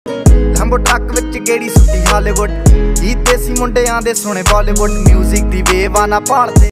ਲੰਬੋ truck ਵਿੱਚ ਗੇੜੀ ਸੁੱਟੀ Hollywood. ਜੀ ਦੇਸੀ ਮੁੰਡਿਆਂ ਦੇ ਸੁਣੇ ਬਾਲੀਵੁੱਡ। ਮਿਊਜ਼ਿਕ ਦੀ ਵੇਵ ਆ ਨਾ ਭਾਲਦੇ।